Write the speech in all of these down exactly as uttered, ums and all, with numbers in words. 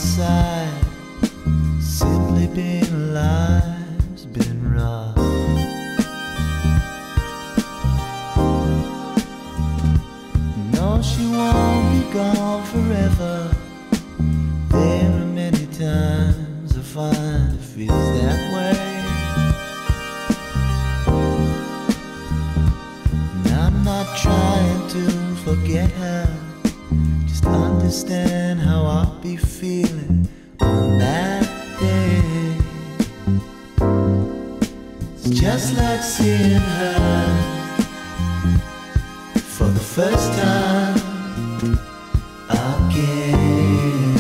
side. Simply being alive's been rough. No, she won't be gone forever. There are many times I find it feels that way. And I'm not trying to forget her, just understand how I'll be feeling on that day. It's just like seeing her for the first time again.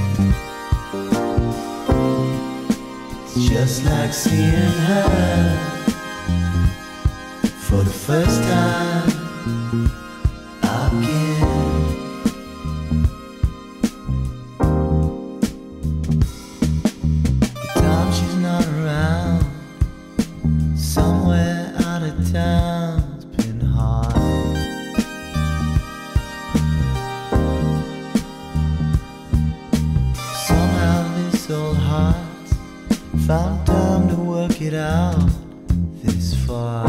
It's just like seeing her for the first time again. The time she's not around, somewhere out of town's been hard. Somehow this old heart's found time to work it out this far.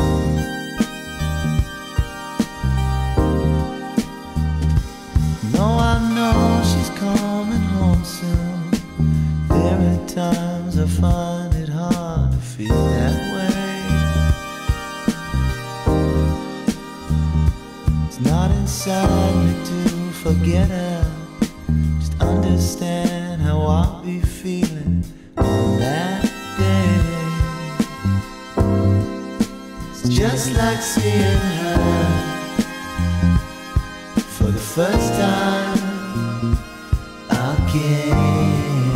No, I know she's coming home soon. There are times I find it hard to feel that way. It's not inside me to forget her, just understand how I'll be feeling on that day. It's just like seeing her for the first time again.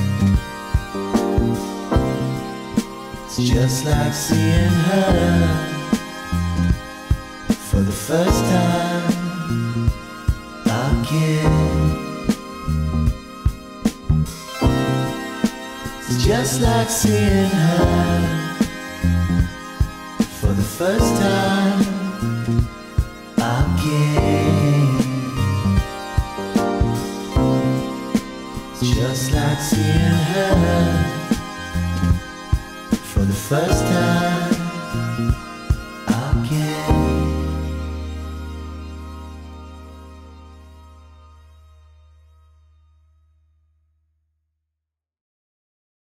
It's just like seeing her for the first time again. It's just like seeing her for the first time again. It's just like seeing her for the first time